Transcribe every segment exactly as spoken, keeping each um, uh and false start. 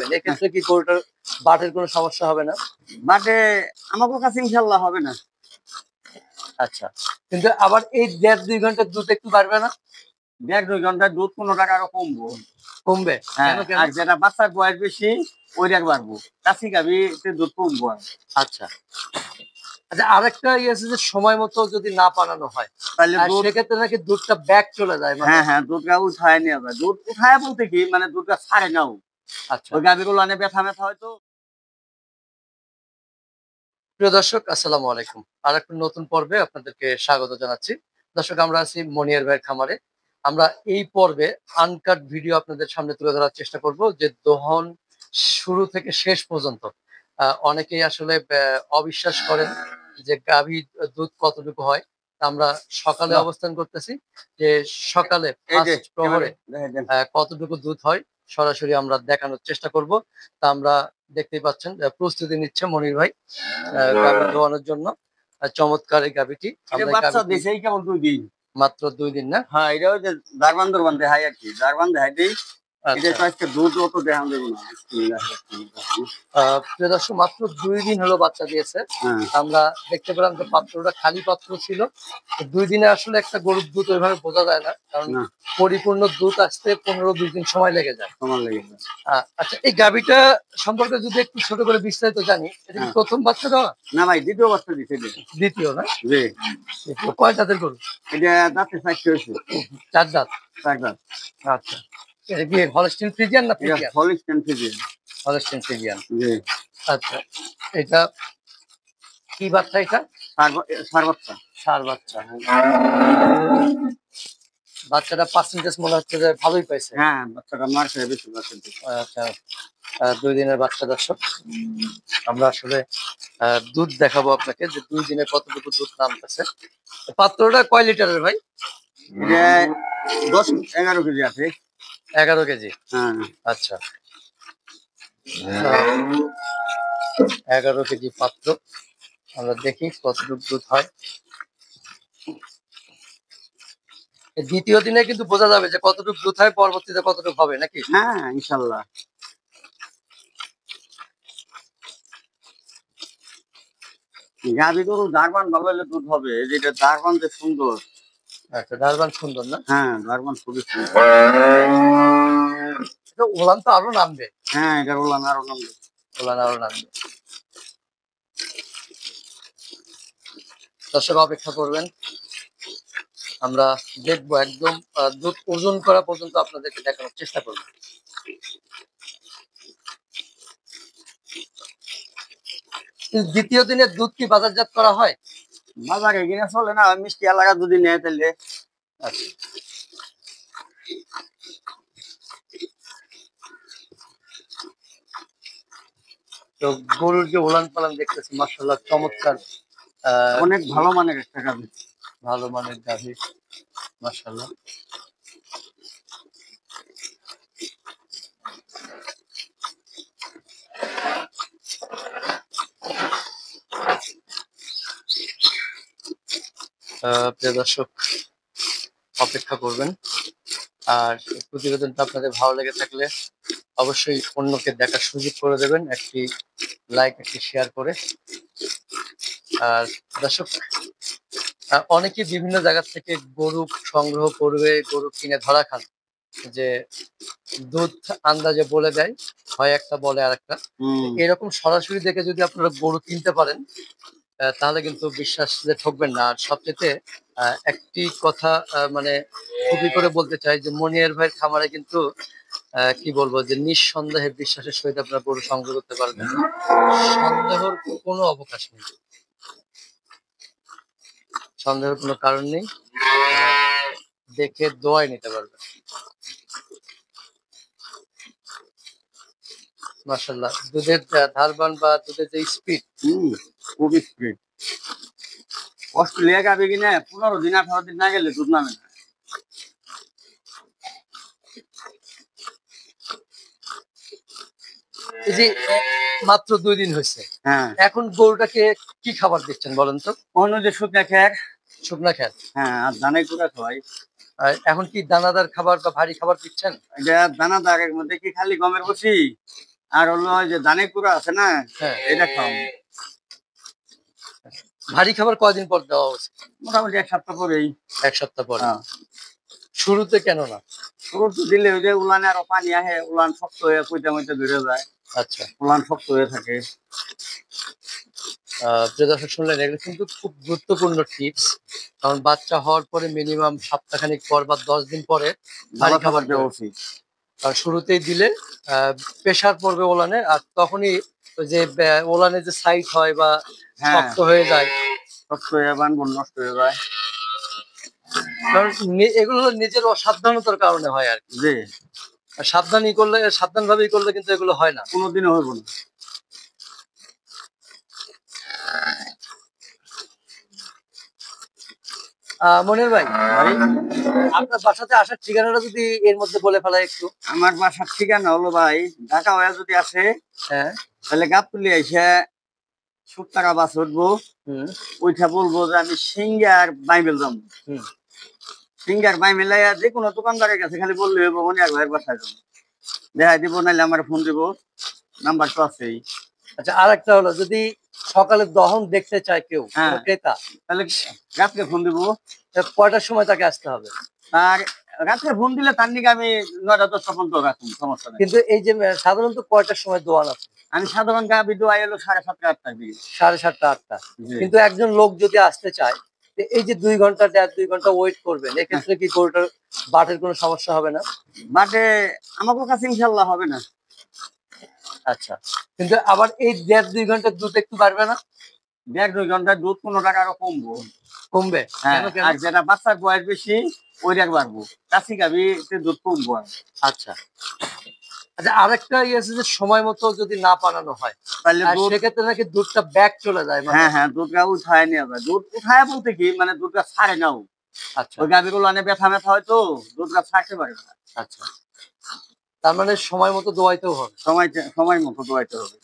দিবেন, এক্ষেত্রে কি গরুটার বাটের কোনো সমস্যা হবে না? বাটে আমার কাছে ইনশাল্লাহ হবে না। আচ্ছা, কিন্তু আবার এই দেড় দুই ঘন্টার দুধ একটু বাড়বে না? দেড় দুই ঘন্টার দুধ কোনো টাকা আরো কমবো। কমবে? হ্যাঁ, আর যেটা বাচ্চার বয়স বেশি ওই টাকা বাড়বো, কাছি গাবি দুধ কমবো। আচ্ছা আচ্ছা, আরেকটা ইয়ে আছে যে সময় মতো যদি না পালানো হয় তাহলে সেক্ষেত্রে নাকি দুধটা ব্যাক চলে যায়। হ্যাঁ হ্যাঁ, দুধটা উঠায় নিয়ে যায়। দুধ উঠায় বলতে কি মানে দুধটা ছাড়ে নাও। আচ্ছা, ওই গাবিগুলো অনেক ব্যথা ব্যথা হয়তো। প্রিয় দর্শক, আসসালামু আলাইকুম। আর একটা নতুন পর্বে আপনাদেরকে স্বাগত জানাচ্ছি। দর্শক, আমরা আছি মনিয়ার ভাইয়ের খামারে। আমরা এই পর্বে আনকাট ভিডিও আপনাদের সামনে তুলে ধরার চেষ্টা করব, যে দহন শুরু থেকে শেষ পর্যন্ত। আহ, অনেকেই আসলে অবিশ্বাস করেন যে গাভী দুধ কতটুকু হয়। আমরা সকালে অবস্থান করতেছি, যে সকালে ফার্স্ট প্রহরে কতটুকু দুধ হয় সরাসরি আমরা দেখানোর চেষ্টা করব। তা আমরা দেখতেই পাচ্ছেন প্রস্তুতি নিচ্ছে মনির ভাই গাভী দোয়ানোর জন্য। চমৎকার এই গাভীটি মাত্র দুই দিন না? হ্যাঁ, এটা হচ্ছে দারবান দরবান দেখাই আর কি, দারবান দেখাই দিই। মাত্র দুই দিন হলো বাচ্চা দিয়েছে। আমরা দেখতে পেলাম যে পাত্রটা খালি পাত্র ছিল। দুই দিনে আসলে একটা গরুর দুধ ওইভাবে বোঝা যায় না, কারণ পরিপূর্ণ দুধ আসতে পনেরো দুই দিন সময় লেগে যায়। আচ্ছা, এই গাভীটা সম্পর্কে যদি একটু ছোট করে বিস্তারিত জানি, এটা কি প্রথম বাচ্চা দেওয়া? না ভাই, দ্বিতীয় বাচ্চা দিচ্ছে। দ্বিতীয় না? কয় দাঁতের গরু এটা? দাঁতে চারটে হয়েছে। চার দাঁত? চার দাঁত। আচ্ছা, এটা কি হলস্টাইন ফ্রিজিয়ান না Friesian? Holstein Friesian. Holstein Friesian, জি। আচ্ছা, এটা কি বাচ্চা? এটা ষাঁড় বাচ্চা। ষাঁড় বাচ্চা। বাচ্চাটা পার্সেন্টেজ মনে হচ্ছে যে ভালোই পাইছে। হ্যাঁ, বাচ্চাটা মার খেয়ে বেশি পার্সেন্টেজ। আচ্ছা, দুই দিনের বাচ্চা। দর্শক, আমরা আসলে দুধ দেখাবো আপনাকে যে দুই দিনে কতটুকু দুধ নামতেছে। পাত্রটা কয় লিটারের ভাই? এটা দশ এগারো কেজি আছে। এগারো কেজি? হ্যাঁ। আচ্ছা, এগারো কেজি পাত্র। আমরা দেখি কতটুকু দুধ হয়। দ্বিতীয় দিনে কিন্তু বোঝা যাবে যে কতটুকু দুধ হয়, পরবর্তীতে কতটুকু হবে নাকি? হ্যাঁ, ইনশাল্লাহ। গাভী গরু দারবান ভালো হলে দুধ হবে। যেটা দারবান যে সুন্দর। আচ্ছা, দারবান সুন্দর না? হ্যাঁ, দারবান খুবই সুন্দর। ওলান তো আরো নামবে। হ্যাঁ, এটা ওলান আরো নামবে। ওলান আরো নামবে। দর্শক, অপেক্ষা করবেন, আমরা দেখবো। একদম দুধ ওজন করা পর্যন্ত আপনাদেরকে দেখানোর চেষ্টা করব। দ্বিতীয় দিনের দুধ কি বাজারজাত করা হয়? বাজারে কিনে চলে না, মিষ্টি এলাকা যদি নেয় তাহলে। আচ্ছা, তো গরুর যে ওলান পালান দেখতেছি, মাশাআল্লাহ চমৎকার। অনেক ভালো মানের একটা গাভী। ভালো মানের গাভী, মাশাআল্লাহ। প্রিয় দর্শক, অপেক্ষা করবেন। আর প্রতিবেদনটা আপনাদের ভালো লেগে থাকলে অবশ্যই অন্যকে দেখার সুযোগ করে দেবেন, একটি লাইক, একটি শেয়ার করে। আর দর্শক, অনেকে বিভিন্ন জায়গা থেকে গরু সংগ্রহ করবে, গরু কিনে ধরা খান, যে দুধ আন্দাজে বলে দেয়, হয় একটা বলে আর একটা। এরকম সরাসরি দেখে যদি আপনারা গরু কিনতে পারেন তাহলে কিন্তু বিশ্বাস যে ঠকবেন না। আর সবচেয়ে একটি কথা মানে খুবই করে বলতে চাই, যে মনিয়ার ভাইয়ের খামারে কিন্তু কি বলবো, যে নিঃসন্দেহে বিশ্বাসের সহিত আপনারা গরু সংগ্রহ করতে পারবেন। সন্দেহের কোনো অবকাশ নেই, সন্দেহের কোনো কারণ নেই। দেখে দোয়াই নিতে পারবেন। মাশাআল্লাহ, দুধের ধারবান বা দুধের যে স্পিড, খুবই স্পিড। অস্ট্রেলিয়া গাভী কিনে পনেরো দিন আঠারো দিন না গেলে দুধ নামে না। এই যে মাত্র দুই দিন হয়েছে, হ্যাঁ, এখন গরুটাকে কি খাবার দিচ্ছেন বলেন তো? অন্য যে শুকনা খ্যার। শুকনা খ্যার? হ্যাঁ, আর দানাই গুঁড়া খাওয়াই। এখন কি দানাদার খাবার বা ভারী খাবার দিচ্ছেন? এটা দানাদারের মধ্যে কি খালি গমের বসি আর হলো ওই যে ধানের কুড়া আছে না, হ্যাঁ, এটা খাও। ভারী খাবার কয়দিন পর দেওয়া উচিত? মোটামুটি এক সপ্তাহ পরেই। এক সপ্তাহ পরে। হ্যাঁ, শুরুতে কেন না? শুরুতে দিলে ওই যে উলানে আরো পানি আহে, উলান শক্ত হয়ে কইটা মইটা ধরে যায়, আচ্ছা, উলান শক্ত হয়ে থাকে। আহ প্রিয় দর্শক শুনলেন, এগুলো কিন্তু খুব গুরুত্বপূর্ণ টিপস। কারণ বাচ্চা হওয়ার পরে মিনিমাম সপ্তাহখানিক পর বা দশ দিন পরে ভারী খাবার দেওয়া উচিত। কারণ শুরুতেই দিলে আহ প্রেশার পড়বে ওলানে, আর তখনই ওই যে আহ, ওলানে যে সাইড হয় বা হ্যাঁ, শক্ত হয়ে যায়, শক্ত হয়ে বানবন নষ্ট হয়ে যায়। কারণ নি- এগুলো হলো নিজের অসাবধানতার কারণে হয় আর কি। জি, আর সাবধানী করলে, সাবধান ভাবেই করলে কিন্তু এগুলো হয় না। কোনোদিনও হইব না। আহ মনির ভাই, ভাই, আপনার বাসাতে আসার ঠিকানাটা যদি এর মধ্যে বলে ফেলা একটু। আমার বাসার ঠিকানা হলো ভাই, ঢাকা হয়ে যদি আসে হ্যাঁ। তাহলে গাবতলি এসে সত্তর বাস উঠবো, হুম। ওইটা বলবো যে আমি সিঙ্গার বাইবেল যাবো। হুম। সিঙ্গার বাইবেল যে কোনো দোকানদারের কাছে খালি বললে হইব মনে এক ভাইয়ের বাসায় যাবো, দেখাই দিব, নাহলে আমার ফোন দিব, নাম্বার তো আছেই। আচ্ছা, আর একটা হলো, যদি সকালে দহন দেখতে চায় কেউ, হ্যাঁ, কোনো ক্রেতা, তাহলে রাত্রে ফোন দিব। তা কয়টার সময় তাকে আসতে হবে? আর রাত্রে ফোন দিলে তার নিকে আমি নয়টা দশটা পর্যন্ত রাখুন, সমস্যা নেই। কিন্তু এই যে আহ, সাধারণত কয়টার সময় দোয়ান আছে? আমি সাধারণ গাবি দোয়া এলো সাড়ে সাতটা আটটার দিকে। সাড়ে সাতটা আটটা। জি। কিন্তু একজন লোক যদি আসতে চায়, তো এই যে দুই ঘন্টা দেড় দুই ঘন্টা ওয়েট করবেন, এক্ষেত্রে কি গরুটার বাটের কোনো সমস্যা হবে না? বাটে আমাকে কাছে ইনশাল্লাহ হবে না। আচ্ছা, কিন্তু আবার এই দেড় দুই ঘন্টার দুধ একটু বাড়বে না? দেড় দুই ঘন্টায় দুধ পনেরো টাকা আরো কমবো। কমবে? হ্যাঁ, কেন কেন? আর যেটা বাচ্চার বয়স বেশি ওইটার বাড়বো, কাশি গাবি দুধ কমবো। আর আচ্ছা আচ্ছা, আরেকটা ইয়ে আছে যে সময় মতো যদি না বানানো হয়, তাহলে আর দুধ, সেক্ষেত্রে নাকি দুধটা ব্যাক চলে যায়, মানে। হ্যাঁ হ্যাঁ, দুধটা উঠায় নেওয়া যায়। দুধ উঠায় বলতে কি, মানে দুধটা ছাড়ে নাও। আচ্ছা ওই গাভিগুলো অনেক ব্যথা ব্যথা হয় তো, দুধটা ছাড়তে পারে না। আচ্ছা, তার মানে সময় মতো দোয়াইতেও হবে। সময় সময় মতো দোয়াইতে হবে।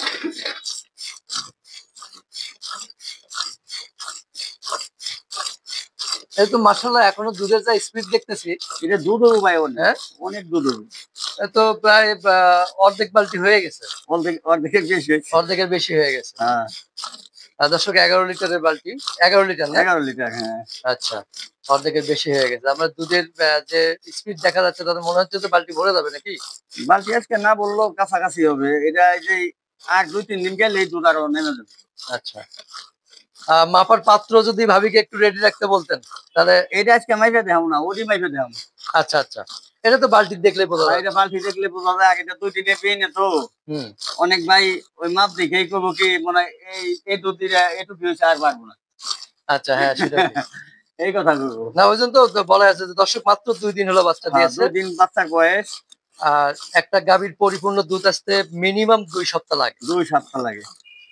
এই তো মাশাআল্লাহ, এখনো দুধের যা স্পিড দেখতেছি, এটা দুধ হবে ভাই, অনেক হ্যাঁ, অনেক দুধ হবে। এ তো প্রায় আহ, অর্ধেক বালতি হয়ে গেছে, অর্ধেক অর্ধেকের বেশি হয়েছে। অর্ধেকের বেশি হয়ে গেছে। হ্যাঁ, আর দর্শক, এগারো লিটারের বালতি, এগারো লিটার না? এগারো লিটার। হ্যাঁ, আচ্ছা, অর্ধেকের বেশি হয়ে গেছে। আমার দুধের আহ, যে স্পিড দেখা যাচ্ছে, তাতে মনে হচ্ছে যে বালতি ভরে যাবে নাকি? বালতি আজকে না বললেও কাছাকাছি হবে। এটা এই যে আর দুই তিন দিন গেলে এই দুধ আরো নেমে যাবে। আচ্ছা, আহ, মাপার পাত্র যদি ভাবিকে একটু রেডি রাখতে বলতেন তাহলে। এটা আজকে মাইপে দেখাম না, ওটি মাইপে দেখাম। আচ্ছা আচ্ছা, এটা তো বালতি দেখলে বোঝা যায়। এটা বালতি দেখলে বোঝা যায়, আগে দুই দিনে পেয়ে নে তো। হুম। অনেক ভাই ওই মাপ দেখেই করবো কি, মনে হয় এই এই দুধ দিলে একটু কি হয়েছে আর পারবো না। আচ্ছা, হ্যাঁ, সেটা ঠিক। এই কথা করবো। না, ওই জন্য তো বলা আছে যে দর্শক মাত্র দুই দিন হলো বাচ্চা হ্যাঁ, দিয়েছে। দুই দিন বাচ্চার বয়স। আর একটা গাভীর পরিপূর্ণ দুধ আসতে মিনিমাম দুই সপ্তাহ লাগে। দুই সপ্তাহ লাগে।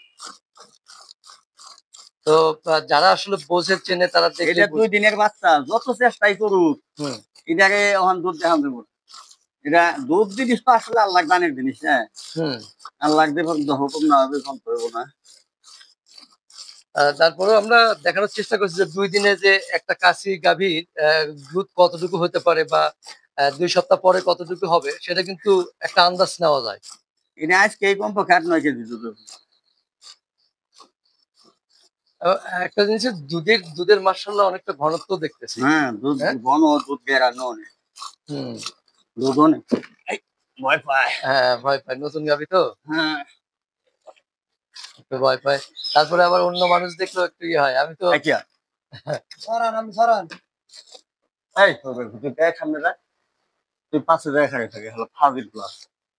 তো আহ, যারা আসলে বোঝে চেনে তারা দেখলে এটা দুই দিনের বাচ্চা, যত চেষ্টাই করুক হুম এটাকে এখন দুধ দেখান দেবো। এটা দুধ জিনিস তো আসলে আল্লাহ দানের জিনিস। হ্যাঁ, হুম আল্লাহ দেব হুকুম না হবে কম করবো না। আহ, তারপরেও আমরা দেখানোর চেষ্টা করছি যে দুই দিনে যে একটা কাশি গাভীর আহ, দুধ কতটুকু হতে পারে, বা আহ, দুই সপ্তাহ পরে কতটুকু হবে, সেটা কিন্তু একটা আন্দাজ নেওয়া যায়। এটা আজকে এই কমপক্ষে আট নয় কেজি দুধ হবে। আহ, একটা জিনিসের দুধের দুধের মার্শাল্লাহ অনেকটা ঘনত্ব দেখতেছি। হ্যাঁ, দুধ হ্যাঁ। ঘন, দুধ বেড়ানো অনেক, হুম। দুধ অনেক। এই, ভয় পায়। হ্যাঁ, ভয় পায়, নতুন গাভী তো হ্যাঁ, একটু ভয় পায়। তারপরে আবার অন্য মানুষ দেখলেও একটু ইয়ে হয়। আমি তো আচ্ছা, সরান আমি সরান। এই তোদের তুই দেখ সামনে দেখ, তুই পাশে দেখা থাকে হলো ফাজিল প্লাস।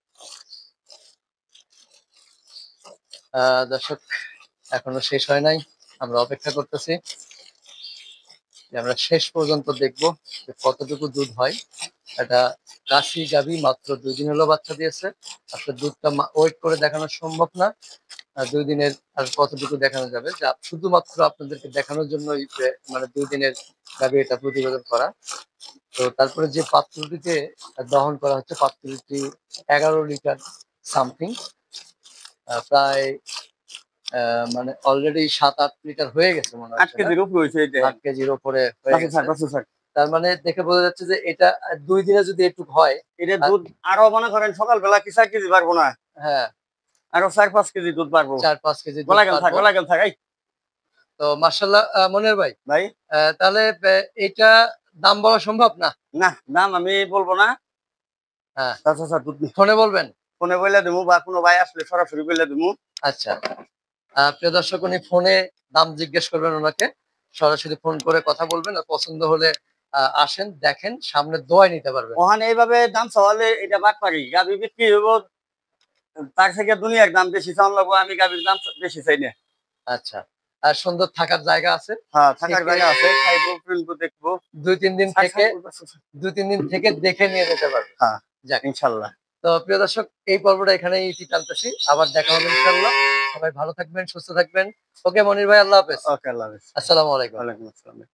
আহ দর্শক, এখনো শেষ হয় নাই, আমরা অপেক্ষা করতেছি যে আমরা শেষ পর্যন্ত দেখবো যে কতটুকু দুধ হয়। এটা কাশি গাভী, মাত্র দুই দিন হলো বাচ্চা দিয়েছে। আসলে দুধটা ওয়েট করে দেখানো সম্ভব না। আর দুই দিনের আর কতটুকু দেখানো যাবে, যা শুধুমাত্র আপনাদেরকে দেখানোর জন্য মানে দুই দিনের গাভী এটা প্রতিবেদন করা। তো তারপরে যে পাত্রটিতে দহন করা হচ্ছে, পাত্রটি এগারো লিটার সামথিং, প্রায় আহ, মানে অলরেডি সাত আট লিটার হয়ে গেছে মনে আট হচ্ছে, না? কেজির উপরে হয়েছে এটা। আট কেজির ওপরে হয়ে পাশে গেছে। থাক, পাশে থাক। তার মানে দেখে বোঝা যাচ্ছে যে এটা আহ, দুই দিনে যদি একটু হয়। এটা আর- দুধ আরো মনে করেন সকালবেলা কি চার কেজি পারবো না, হ্যাঁ, আরো চার পাঁচ কেজি দুধ পারবো। চার পাঁচ কেজি দুধ গলা গেল থাক, পারবো। গলা গেল থাক। এই তো মার্শাল্লাহ, মনির ভাই, ভাই, আহ, তাহলে আহ, এটা দাম বলা সম্ভব না? না দাম আমি বলবো না। হ্যাঁ, আচ্ছা আচ্ছা, দুধ ফোনে বলবেন। ফোনে বলে দেবো, বা কোনো ভাই আসলে সরাসরি বলে দেবো। আচ্ছা, আহ, প্রিয় দর্শক, উনি ফোনে দাম জিজ্ঞেস করবেন ওনাকে, সরাসরি ফোন করে কথা বলবেন, আর পছন্দ হলে আহ, আসেন, দেখেন, সামনে দোয়াই নিতে পারবেন। ওখানে এইভাবে দাম চাওয়ালে এটা বাদ পারি, গাভি বিক্রি হইব তার থেকে দুনিয়ার দাম বেশি চাওয়ান লাগবো, আমি গাভির দাম বেশি চাই না। আচ্ছা, আর সুন্দর থাকার জায়গা আছে, হ্যাঁ, থাকার থেকে জায়গা আছে, খাইবো ফিরবো দেখবো। দুই তিন দিন থাক, থেকে থাক, বাস, বাস। দুই তিন দিন থেকে দেখে নিয়ে যেতে পারবেন। হ্যাঁ, যাক, ইনশাল্লাহ। তো প্রিয় দর্শক, এই পর্বটা এখানেই ইতি টানতেছি, আবার দেখা হবে ইনশাল্লাহ। সবাই ভালো থাকবেন, সুস্থ থাকবেন। ওকে মনির ভাই, আল্লাহ হাফেজ। ওকে, আল্লাহ হাফেজ। আসসালামু আলাইকুম। ওয়ালাইকুম আসসালাম।